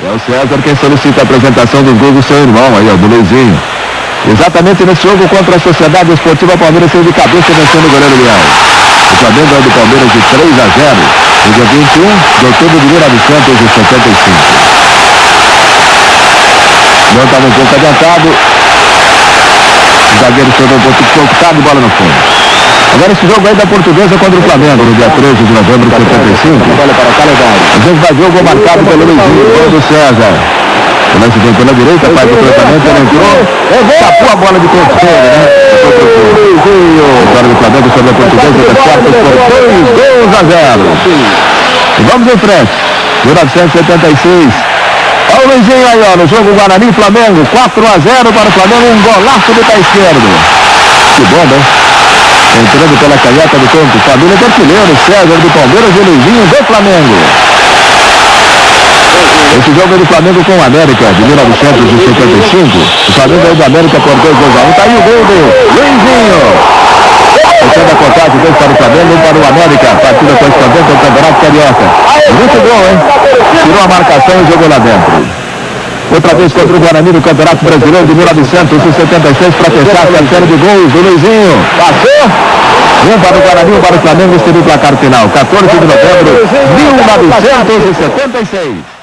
É o César quem solicita a apresentação dos gols do seu irmão aí, ó, do Luizinho. Exatamente nesse jogo contra a Sociedade Esportiva Palmeiras, saiu de cabeça vencendo o goleiro Leão. O Flamengo ganhou do Palmeiras de 3-0 no dia 21 de outubro de 1975. Não estava um pouco adiantado. O zagueiro chegou um pouco desconectado, bola no fundo. Agora esse jogo aí da Portuguesa contra o Flamengo, no dia 13 de novembro de 75. A gente vai ver o gol marcado pelo Luizinho, gol do César. O lance vem pela direita, faz o cruzamento, ele entrou, tapou a bola de controle, né? Luizinho. Vitória do Flamengo sobre a Portuguesa, certo por 2-0. E vamos em frente. 1976. Olha o Luizinho aí, ó, no jogo Guarani Flamengo, 4-0 para o Flamengo, um golaço do pé esquerdo. Que bom, né? Entrando pela canhota do campo, família do artilheiro, César do Palmeiras e Luizinho do Flamengo. Esse jogo é do Flamengo com o América, de 1975. O Flamengo é do América por 2-1. Tá aí o gol do Luizinho. Fechando a contagem, 2 para o Flamengo, 1 para o América. Partida correspondente ao Campeonato Carioca. Muito bom, hein? Tirou a marcação e jogou lá dentro. Outra vez contra o Guarani no Campeonato Brasileiro de 1976 para fechar a série de gols do Luizinho. Passou. 1 para o Guarani, 1 para o Flamengo. Esse é o placar final. 14 de novembro de 1976.